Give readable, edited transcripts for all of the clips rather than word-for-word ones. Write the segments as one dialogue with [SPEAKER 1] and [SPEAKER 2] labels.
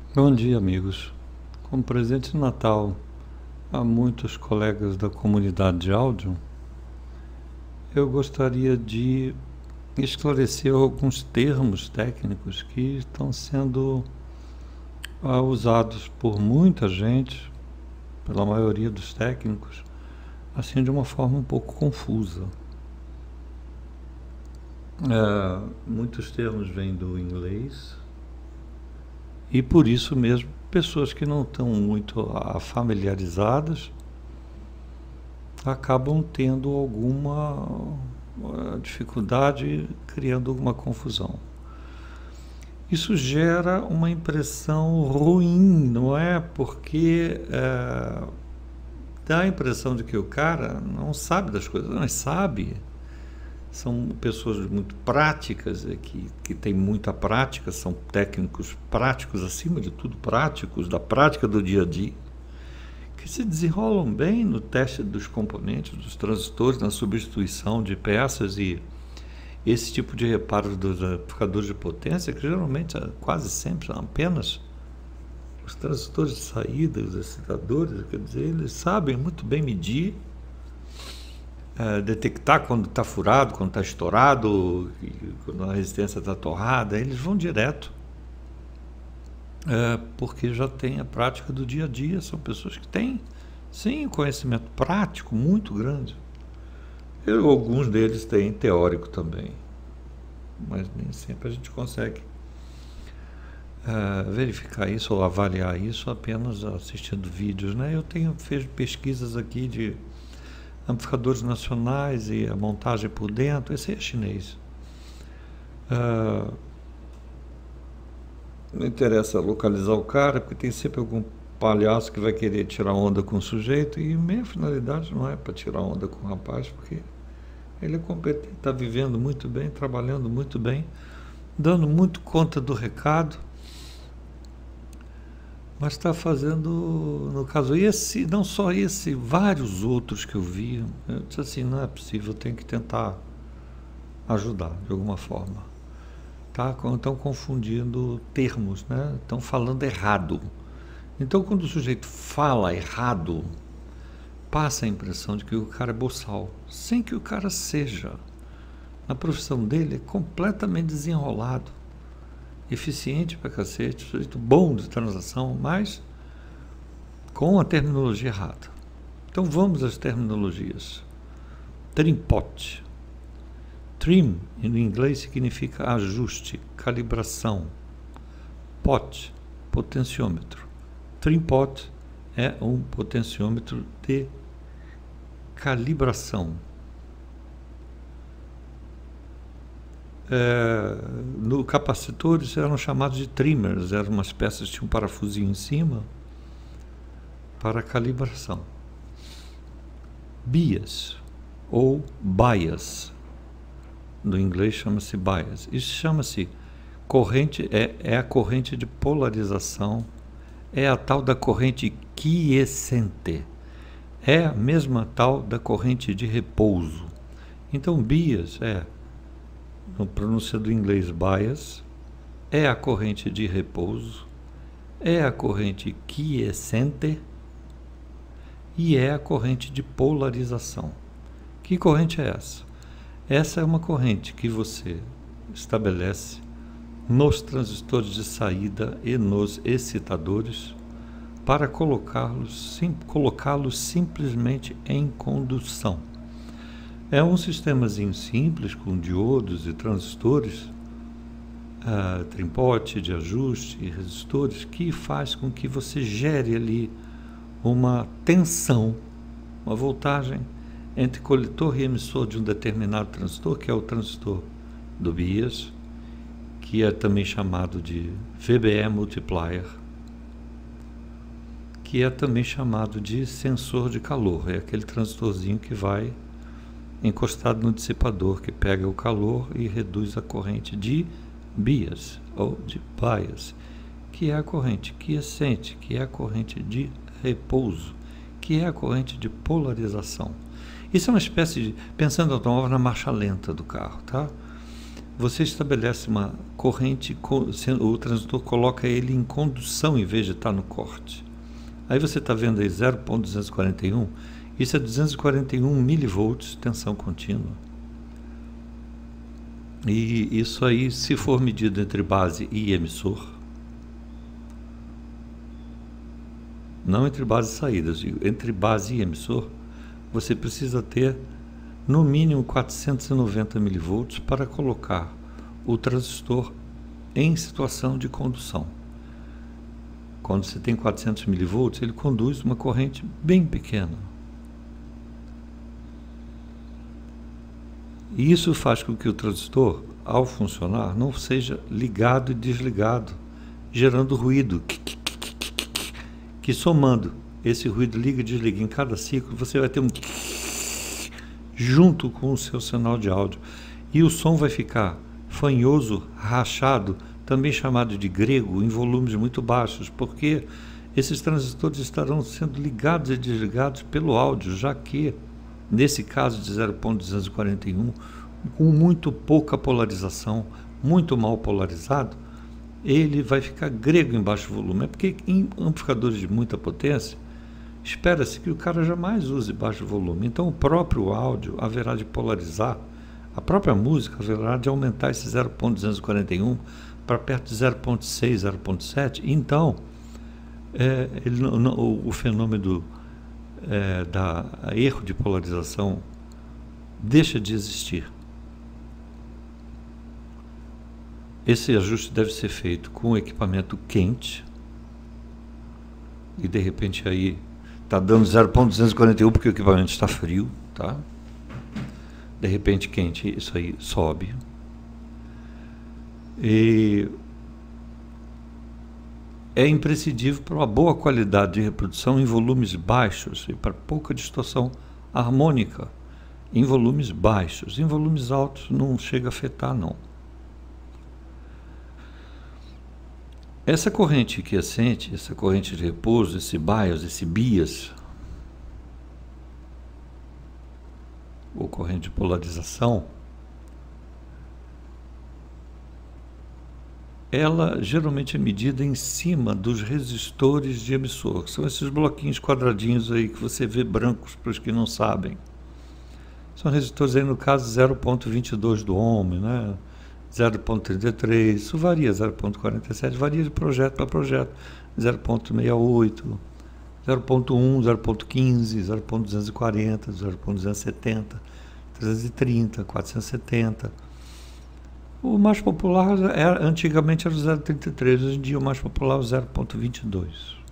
[SPEAKER 1] Bom dia, amigos. Como presente de Natal a muitos colegas da comunidade de áudio, eu gostaria de esclarecer alguns termos técnicos que estão sendo usados por muita gente, pela maioria dos técnicos, assim de uma forma um pouco confusa. Muitos termos vêm do inglês e por isso mesmo pessoas que não estão muito familiarizadas acabam tendo alguma dificuldade, criando alguma confusão. Isso gera uma impressão ruim, não é? Porque dá a impressão de que o cara não sabe das coisas, mas sabe. São pessoas muito práticas, que têm muita prática, são técnicos práticos, acima de tudo práticos, da prática do dia a dia, que se desenrolam bem no teste dos componentes, dos transistores, na substituição de peças e esse tipo de reparo dos amplificadores de potência, que geralmente, quase sempre, são apenas os transistores de saída, os excitadores, quer dizer, eles sabem muito bem medir, detectar quando está furado, quando está estourado, quando a resistência está torrada, eles vão direto, porque já tem a prática do dia a dia, são pessoas que têm, sim, conhecimento prático muito grande. Alguns deles têm teórico também, mas nem sempre a gente consegue verificar isso ou avaliar isso apenas assistindo vídeos, né? Eu tenho feito pesquisas aqui de amplificadores nacionais e a montagem por dentro. Esse é chinês. Não interessa localizar o cara, porque tem sempre algum palhaço que vai querer tirar onda com o sujeito, e minha finalidade não é para tirar onda com o rapaz, porque ele é competente, está vivendo muito bem, trabalhando muito bem, dando muito conta do recado, mas está fazendo, no caso esse, não só esse, vários outros que eu vi. Eu disse assim, não é possível, tem que tentar ajudar de alguma forma. Estão confundindo termos, né? Estão falando errado. Então, quando o sujeito fala errado, passa a impressão de que o cara é boçal, sem que o cara seja. Na profissão dele é completamente desenrolado, eficiente pra cacete, sujeito bom de transação, mas com a terminologia errada. Então vamos às terminologias. Trim-pot. Trim, em inglês, significa ajuste, calibração. Pot, potenciômetro. Trim-pot é um potenciômetro de calibração. No capacitores eram chamados de trimmers, eram umas peças que tinham um parafusinho em cima para calibração. Bias ou bias, no inglês chama-se bias. Isso chama-se corrente, é a corrente de polarização, é a tal da corrente quiescente, é a mesma tal da corrente de repouso. Então bias no pronúncia do inglês bias, é a corrente de repouso, é a corrente quiescente e é a corrente de polarização. Que corrente é essa? Essa é uma corrente que você estabelece nos transistores de saída e nos excitadores para colocá-los simplesmente em condução. É um sistemazinho simples com diodos e transistores, trim-pot de ajuste e resistores, que faz com que você gere ali uma tensão, uma voltagem entre coletor e emissor de um determinado transistor, que é o transistor do bias, que é também chamado de VBE multiplier, que é também chamado de sensor de calor. É aquele transistorzinho que vai encostado no dissipador, que pega o calor e reduz a corrente de bias ou de bias, que é a corrente quiescente, que é a corrente de repouso, que é a corrente de polarização. Isso é uma espécie de, pensando no automóvel, na marcha lenta do carro, tá? você estabelece uma corrente, o transdutor coloca ele em condução em vez de estar no corte. Aí você está vendo aí 0.241, isso é 241 milivolts, tensão contínua. E isso aí, se for medido entre base e emissor, não entre base e saídas, entre base e emissor, você precisa ter no mínimo 490 milivolts para colocar o transistor em situação de condução. Quando você tem 400 milivolts, ele conduz uma corrente bem pequena. E isso faz com que o transistor, ao funcionar, não seja ligado e desligado, gerando ruído, que somando esse ruído liga e desliga em cada ciclo, você vai ter um junto com o seu sinal de áudio. E o som vai ficar fanhoso, rachado, também chamado de grego, em volumes muito baixos, porque esses transistores estarão sendo ligados e desligados pelo áudio, já que, nesse caso de 0.241, com muito pouca polarização, muito mal polarizado, ele vai ficar grego em baixo volume. É porque em amplificadores de muita potência, espera-se que o cara jamais use baixo volume. Então o próprio áudio haverá de polarizar, a própria música haverá de aumentar esse 0.241 para perto de 0.6, 0.7. Então o fenômeno da erro de polarização deixa de existir. Esse ajuste deve ser feito com o equipamento quente, e de repente aí está dando 0.241 porque o equipamento está frio, tá? De repente quente, isso aí sobe. E é imprescindível para uma boa qualidade de reprodução em volumes baixos e para pouca distorção harmônica em volumes baixos. Em volumes altos não chega a afetar, não. Essa corrente quiescente, essa corrente de repouso, esse bias, esse bias, ou corrente de polarização, ela geralmente é medida em cima dos resistores de emissor, que são esses bloquinhos quadradinhos aí que você vê brancos para os que não sabem. São resistores aí, no caso, 0.22 do ohm, né? 0.33, isso varia, 0.47, varia de projeto para projeto, 0.68, 0.1, 0.15, 0.240, 0.270, 330, 470. O mais popular antigamente era o 0.33, hoje em dia o mais popular é o 0.22.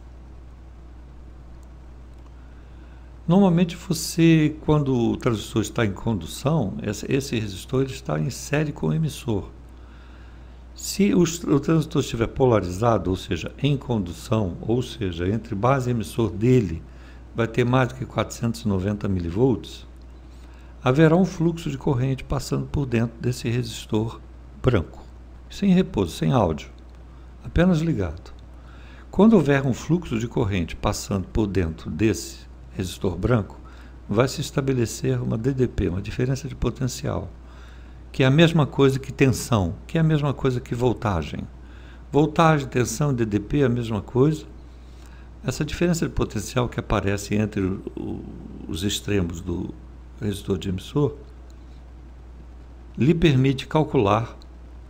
[SPEAKER 1] Normalmente você, quando o transistor está em condução, esse resistor está em série com o emissor. Se o transistor estiver polarizado, ou seja, em condução, ou seja, entre base e emissor dele, vai ter mais do que 490 milivolts, haverá um fluxo de corrente passando por dentro desse resistor branco, sem repouso, sem áudio, apenas ligado. Quando houver um fluxo de corrente passando por dentro desse resistor branco, vai se estabelecer uma DDP, uma diferença de potencial, que é a mesma coisa que tensão, que é a mesma coisa que voltagem. Voltagem, tensão e DDP é a mesma coisa. Essa diferença de potencial que aparece entre os extremos do resistor de emissor lhe permite calcular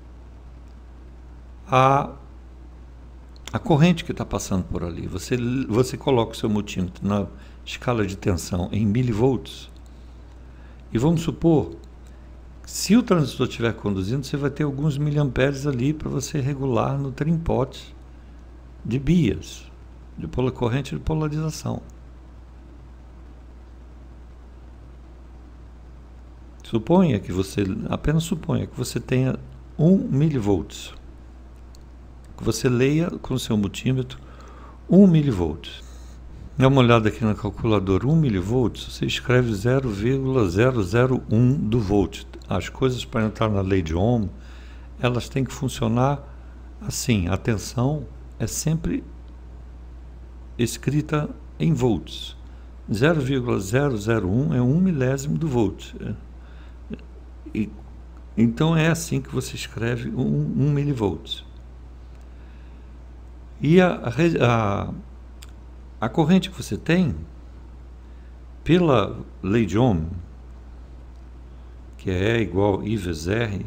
[SPEAKER 1] a corrente que está passando por ali. Você coloca o seu multímetro na escala de tensão em milivolts e vamos supor, se o transistor estiver conduzindo, você vai ter alguns miliamperes ali para você regular no trim-pot de bias, de corrente de polarização. Apenas suponha que você tenha 1 milivolts, que você leia com o seu multímetro 1 milivolts. Dá uma olhada aqui na calculadora, 1 milivolts, você escreve 0,001 do volt. As coisas para entrar na lei de Ohm, elas têm que funcionar assim. A tensão é sempre escrita em volts. 0,001 é 1 milésimo do volt. E Então é assim que você escreve 1 milivolts. E a corrente que você tem, pela lei de Ohm, que é E igual I vezes R,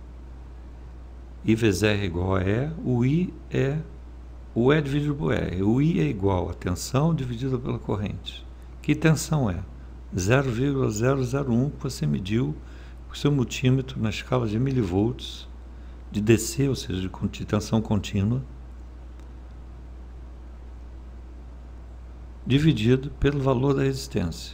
[SPEAKER 1] I vezes R é igual a E, o I é o E dividido por R. O I é igual a tensão dividida pela corrente. Que tensão é? 0,001 que você mediu com o seu multímetro na escala de milivolts de DC, ou seja, de tensão contínua, dividido pelo valor da resistência.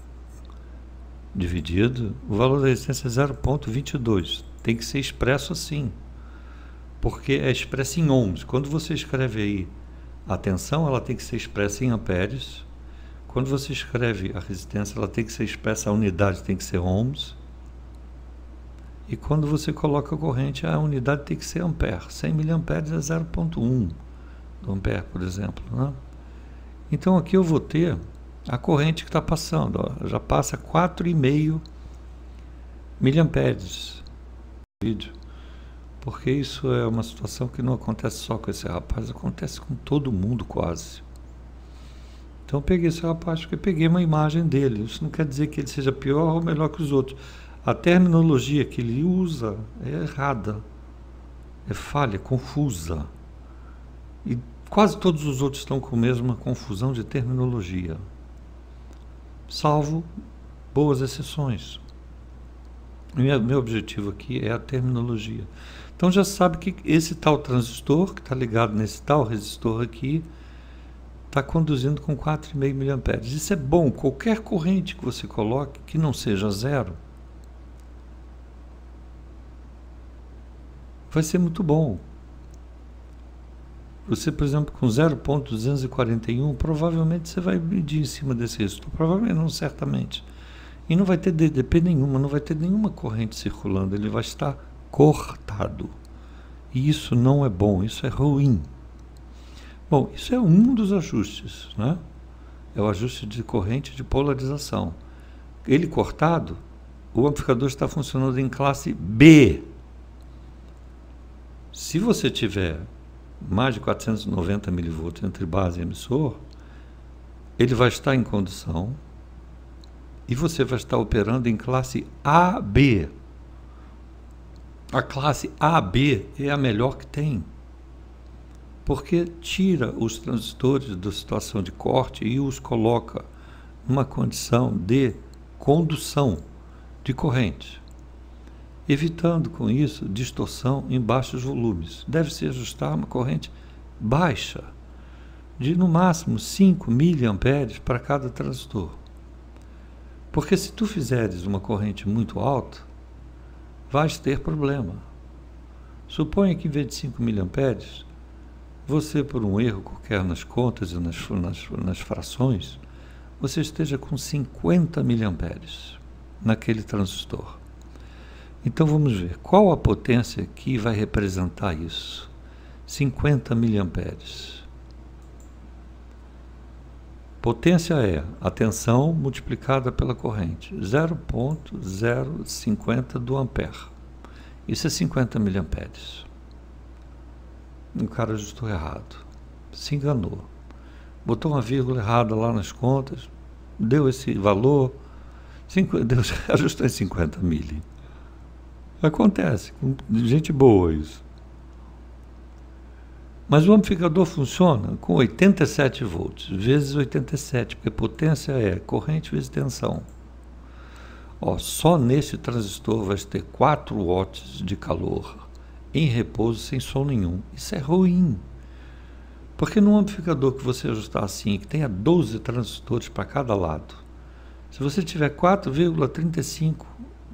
[SPEAKER 1] O valor da resistência é 0,22. Tem que ser expresso assim, porque é expresso em ohms. Quando você escreve aí a tensão, ela tem que ser expressa em amperes. Quando você escreve a resistência, ela tem que ser expressa, a unidade tem que ser ohms. E quando você coloca a corrente, a unidade tem que ser ampere. 100 miliamperes é 0,1 do ampere, por exemplo, né? Então aqui eu vou ter a corrente que está passando, ó, já passa 4,5 miliamperes no vídeo, porque isso é uma situação que não acontece só com esse rapaz, acontece com todo mundo quase. Então eu peguei esse rapaz porque peguei uma imagem dele. Isso não quer dizer que ele seja pior ou melhor que os outros. A terminologia que ele usa é errada, é falha, confusa. E quase todos os outros estão com a mesma confusão de terminologia, salvo boas exceções. Meu objetivo aqui é a terminologia. Então já sabe que esse tal transistor, que está ligado nesse tal resistor aqui, está conduzindo com 4,5 miliamperes. Isso é bom. Qualquer corrente que você coloque que não seja zero vai ser muito bom. Você, por exemplo, com 0,241, provavelmente você vai medir em cima desse resistor. Provavelmente não, certamente. E não vai ter DDP nenhuma, não vai ter nenhuma corrente circulando. Ele vai estar cortado. E isso não é bom, isso é ruim. Bom, isso é um dos ajustes, né? É o ajuste de corrente de polarização. Ele cortado, o amplificador está funcionando em classe B. Se você tiver mais de 490 milivolts entre base e emissor, ele vai estar em condução e você vai estar operando em classe AB. A classe AB é a melhor que tem, porque tira os transistores da situação de corte e os coloca numa condição de condução de corrente, evitando com isso distorção em baixos volumes. Deve-se ajustar uma corrente baixa, de no máximo 5 miliamperes para cada transistor. Porque se tu fizeres uma corrente muito alta, vais ter problema. Suponha que em vez de 5 miliamperes, você, por um erro qualquer nas contas e nas frações, você esteja com 50 miliamperes naquele transistor. Então vamos ver qual a potência que vai representar isso. 50 miliamperes. Potência é a tensão multiplicada pela corrente, 0,050 do ampere. Isso é 50 miliamperes. O cara ajustou errado, se enganou. Botou uma vírgula errada lá nas contas, deu esse valor, ajustou em 50 mili. Acontece, com gente boa isso. Mas o amplificador funciona com 87 volts, vezes 87, porque potência é corrente vezes tensão. Ó, só nesse transistor vai ter 4 watts de calor, em repouso, sem som nenhum. Isso é ruim. Porque num amplificador que você ajustar assim, que tenha 12 transistores para cada lado, se você tiver 4,35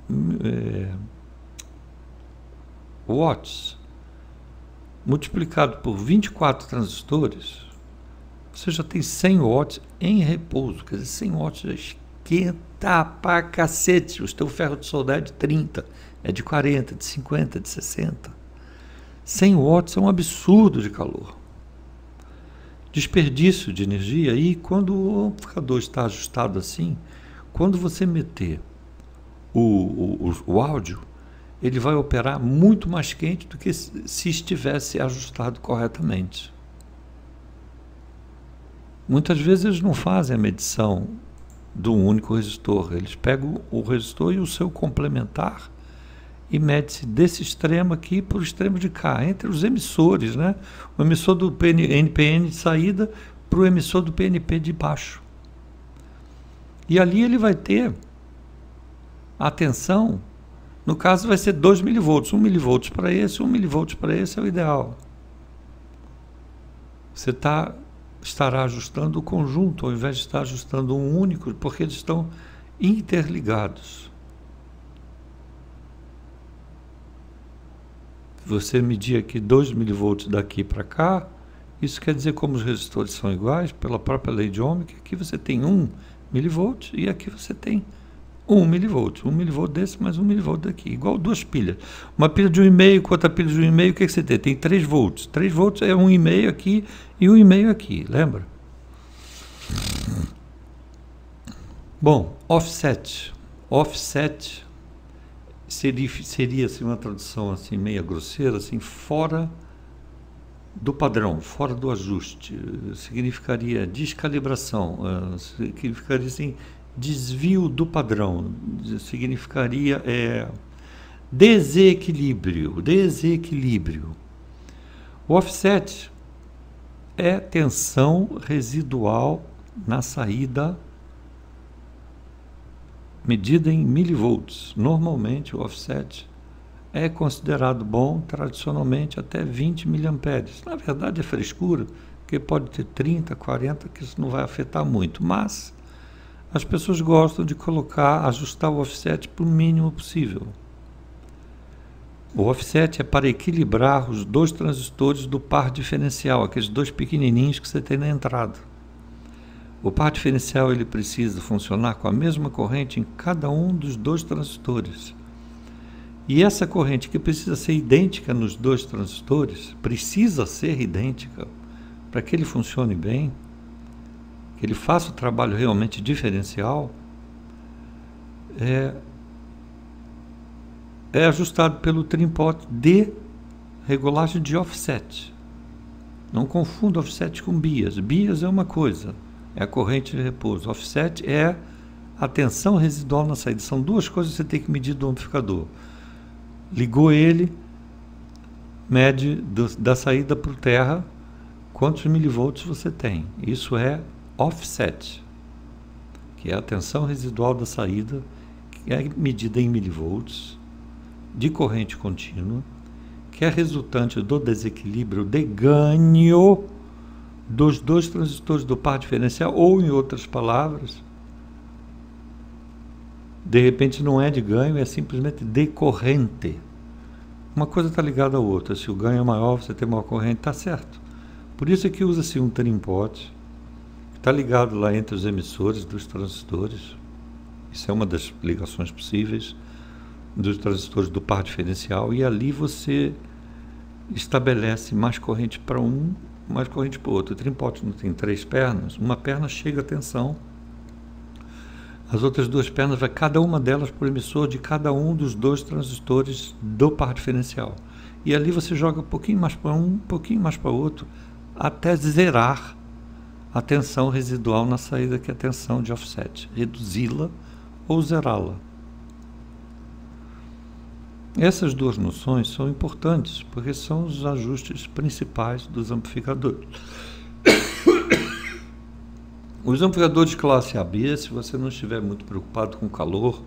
[SPEAKER 1] watts, multiplicado por 24 transistores, você já tem 100 watts em repouso. Quer dizer, 100 watts já esquenta pra cacete. O teu ferro de soldar é de 30, é de 40, de 50, de 60. 100 watts é um absurdo de calor. Desperdício de energia. E quando o amplificador está ajustado assim, quando você meter o áudio, ele vai operar muito mais quente do que se estivesse ajustado corretamente. Muitas vezes eles não fazem a medição do único resistor, eles pegam o resistor e o seu complementar e mede-se desse extremo aqui para o extremo de cá, entre os emissores, né? O emissor do NPN de saída para o emissor do PNP de baixo. E ali ele vai ter a tensão, no caso vai ser 2 mV, 1 mV para esse, 1 mV para esse é o ideal. Você estará ajustando o conjunto, ao invés de estar ajustando um único, porque eles estão interligados. Você medir aqui 2 mV daqui para cá, isso quer dizer, como os resistores são iguais, pela própria lei de Ohm, que aqui você tem 1 mV e aqui você tem 1 mV. 1 mV desse mais 1 mV daqui, igual duas pilhas. Uma pilha de 1,5 com outra pilha de 1,5, o que você tem? Tem 3 volts. 3 volts é 1,5 aqui e 1,5 aqui, lembra? Bom, offset. Offset seria assim, uma tradução assim, meia grosseira, assim, fora do padrão, fora do ajuste. Significaria descalibração, significaria assim, desvio do padrão, significaria desequilíbrio. O offset é tensão residual na saída medida em milivolts. Normalmente o offset é considerado bom, tradicionalmente até 20 mA. Na verdade é frescura, porque pode ter 30, 40, que isso não vai afetar muito, mas as pessoas gostam de ajustar o offset para o mínimo possível. O offset é para equilibrar os dois transistores do par diferencial, aqueles dois pequenininhos que você tem na entrada. O par diferencial ele precisa funcionar com a mesma corrente em cada um dos dois transistores. E essa corrente que precisa ser idêntica nos dois transistores, precisa ser idêntica para que ele funcione bem, que ele faça o trabalho realmente diferencial, é ajustado pelo trim pot de regulagem de offset. Não confunda offset com bias. Bias é uma coisa, é a corrente de repouso. Offset é a tensão residual na saída. São duas coisas que você tem que medir do amplificador. Ligou ele, mede da saída para o terra quantos milivolts você tem. Isso é offset, que é a tensão residual da saída, que é medida em milivolts, de corrente contínua, que é resultante do desequilíbrio de ganho dos dois transistores do par diferencial, ou em outras palavras, de repente não é de ganho, é simplesmente de corrente. Uma coisa está ligada à outra. Se o ganho é maior, você tem maior corrente, está certo. Por isso é que usa-se um trim pot, que está ligado lá entre os emissores dos transistores. Isso é uma das ligações possíveis dos transistores do par diferencial, e ali você estabelece mais corrente para um, mais corrente para o outro. O trim pot não tem 3 pernas, uma perna chega a tensão, as outras 2 pernas vai cada uma delas por emissor de cada um dos 2 transistores do par diferencial. E ali você joga um pouquinho mais para um, um pouquinho mais para o outro, até zerar a tensão residual na saída, que é a tensão de offset, reduzi-la ou zerá-la. Essas duas noções são importantes, porque são os ajustes principais dos amplificadores. Os amplificadores de classe AB, se você não estiver muito preocupado com calor,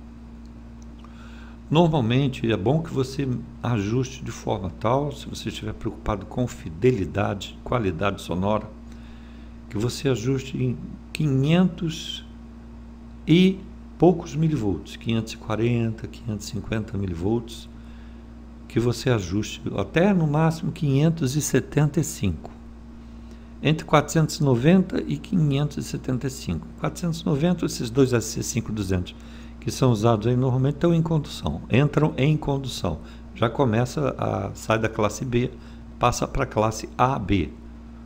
[SPEAKER 1] normalmente é bom que você ajuste de forma tal, se você estiver preocupado com fidelidade, qualidade sonora, que você ajuste em 500 e poucos milivolts, 540, 550 milivolts, que você ajuste até no máximo 575. Entre 490 e 575. 490, esses dois SC5200 que são usados aí normalmente estão em condução, entram em condução. Já sai da classe B, passa para a classe AB.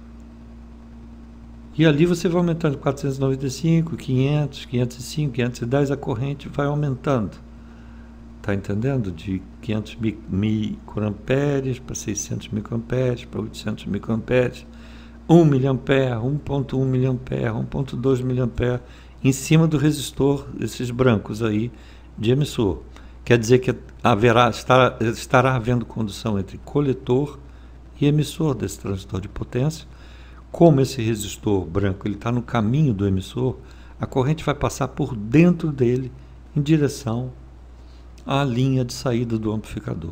[SPEAKER 1] E ali você vai aumentando 495, 500, 505, 510, a corrente vai aumentando. Está entendendo? De 500 microamperes para 600 microamperes, para 800 microamperes, 1 miliampere, 1.1 miliampere, 1.2 miliampere, em cima do resistor, esses brancos aí, de emissor. Quer dizer que estará havendo condução entre coletor e emissor desse transistor de potência. Como esse resistor branco está no caminho do emissor, a corrente vai passar por dentro dele em direção à linha de saída do amplificador.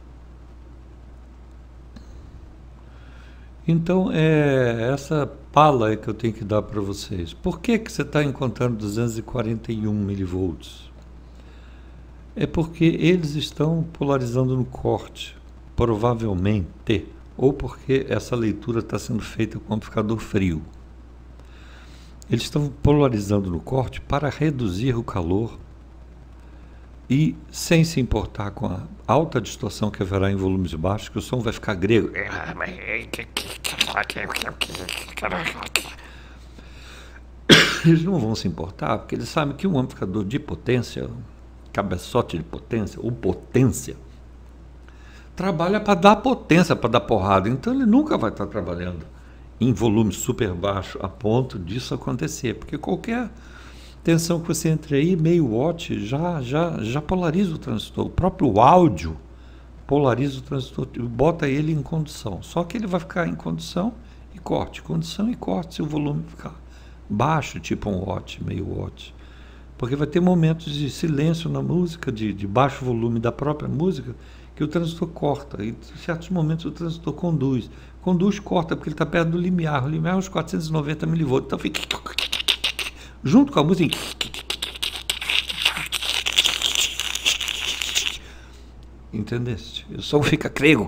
[SPEAKER 1] Então, é essa pala que eu tenho que dar para vocês. Por que você está encontrando 241 milivolts? É porque eles estão polarizando no corte, provavelmente, ou porque essa leitura está sendo feita com o amplificador frio. Eles estão polarizando no corte para reduzir o calor e sem se importar com a alta distorção que haverá em volumes baixos, que o som vai ficar grego. Eles não vão se importar, porque eles sabem que um amplificador de potência, cabeçote de potência, ou potência, trabalha para dar potência, para dar porrada. Então ele nunca vai estar trabalhando em volume super baixo a ponto disso acontecer, porque qualquer tensão que você entre aí, meio watt, já polariza o transistor. O próprio áudio polariza o transistor, bota ele em condução. Só que ele vai ficar em condução e corte se o volume ficar baixo, tipo 1 watt, meio watt. Porque vai ter momentos de silêncio na música, de baixo volume da própria música, que o transistor corta. E em certos momentos o transistor conduz. Corta, porque ele está perto do limiar. O limiar é uns 490 milivolts. Então fica junto com a música. Entendeste? O som fica crego.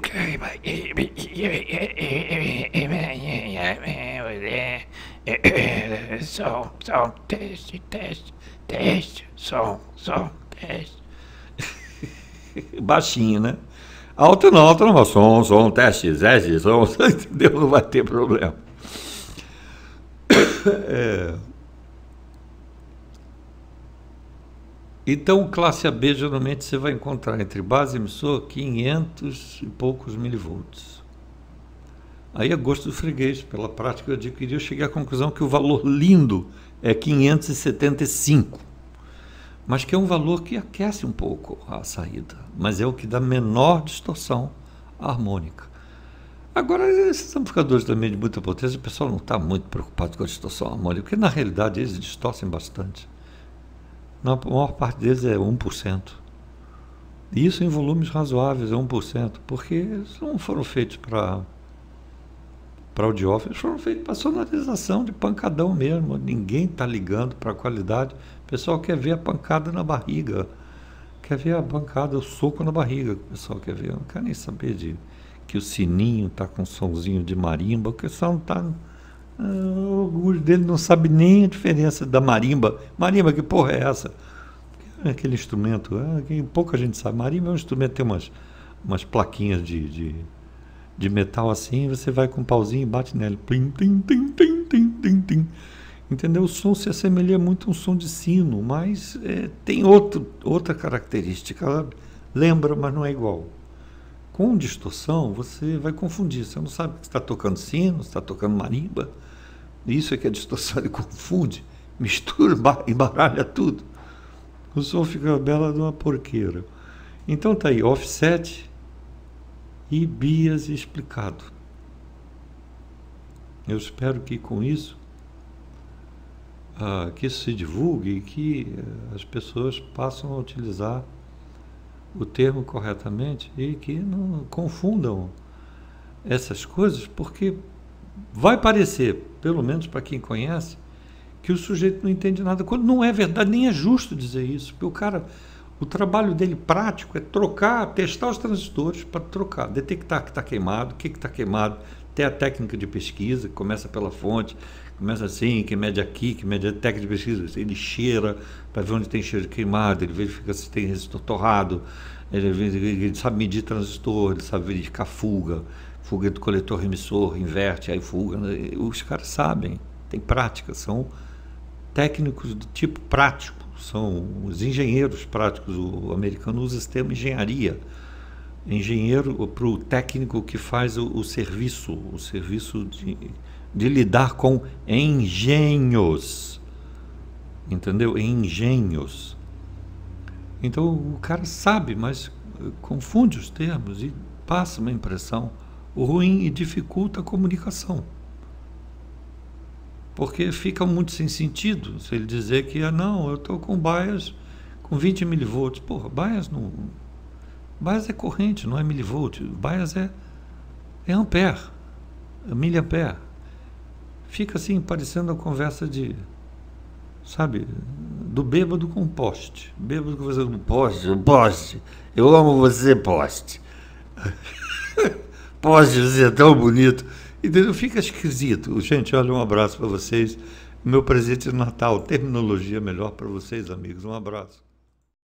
[SPEAKER 1] Som, teste, som, teste. Baixinho, né? Alto não, mas som, teste, som, entendeu? Não vai ter problema. Então, classe AB, geralmente você vai encontrar entre base e emissor 500 e poucos milivolts. Aí é gosto do freguês, pela prática eu adquiri, eu cheguei à conclusão que o valor lindo é 575, mas que é um valor que aquece um pouco a saída, mas é o que dá menor distorção harmônica. Agora, esses amplificadores também de muita potência, o pessoal não está muito preocupado com a distorção harmônica, porque na realidade eles distorcem bastante. Na maior parte deles é 1%. E isso em volumes razoáveis é 1%, porque eles não foram feitos para audiófilos, foram feitos para sonorização de pancadão mesmo. Ninguém está ligando para a qualidade. O pessoal quer ver a pancada na barriga, quer ver a pancada, o soco na barriga, que o pessoal quer ver. Não quer nem saber que o sininho está com um sonzinho de marimba, o pessoal não está... Alguns deles não sabem nem a diferença da marimba. Marimba, que porra é essa? É aquele instrumento, que pouca gente sabe. Marimba é um instrumento que tem umas plaquinhas de metal assim, você vai com um pauzinho e bate nele. Plim, tim, tim, tim, tim, tim, tim. Entendeu? O som se assemelha muito a um som de sino, mas tem outra característica. Ela lembra, mas não é igual. Com distorção, você vai confundir. Você não sabe se está tocando sino, se está tocando marimba. Isso é que a distorção, ele confunde, mistura, embaralha tudo. O som fica bela de uma porqueira. Então tá aí, offset e bias explicado. Eu espero que com isso, que isso se divulgue e que as pessoas passem a utilizar o termo corretamente e que não confundam essas coisas, porque vai parecer, pelo menos para quem conhece, que o sujeito não entende nada, quando não é verdade, nem é justo dizer isso, porque o trabalho dele prático é testar os transistores para trocar, detectar que está queimado, o que está queimado, ter a técnica de pesquisa, que começa pela fonte, começa assim, que mede aqui, que mede a técnica de pesquisa, ele cheira para ver onde tem cheiro de queimado, ele verifica se tem resistor torrado, ele sabe medir transistor, ele sabe verificar fuga do coletor emissor, inverte, aí fuga, os caras sabem, tem prática, são técnicos do tipo prático, são os engenheiros práticos. O americano usa esse termo engenharia. Engenheiro para o técnico que faz o serviço de lidar com engenhos. Entendeu? Engenhos. Então o cara sabe, mas confunde os termos e passa uma impressão ruim e dificulta a comunicação. Porque fica muito sem sentido se ele dizer que, não, eu estou com bias com 20 milivolts. Porra, bias não... Bias é corrente, não é milivolt. Bias é ampere, é miliampere. Fica assim, parecendo a conversa de, sabe, do bêbado com poste. Bêbado conversando com poste. Eu amo você, poste. Poste, você é tão bonito. Entendeu? Fica esquisito. Gente, olha, um abraço para vocês. Meu presente de Natal, terminologia melhor para vocês, amigos. Um abraço.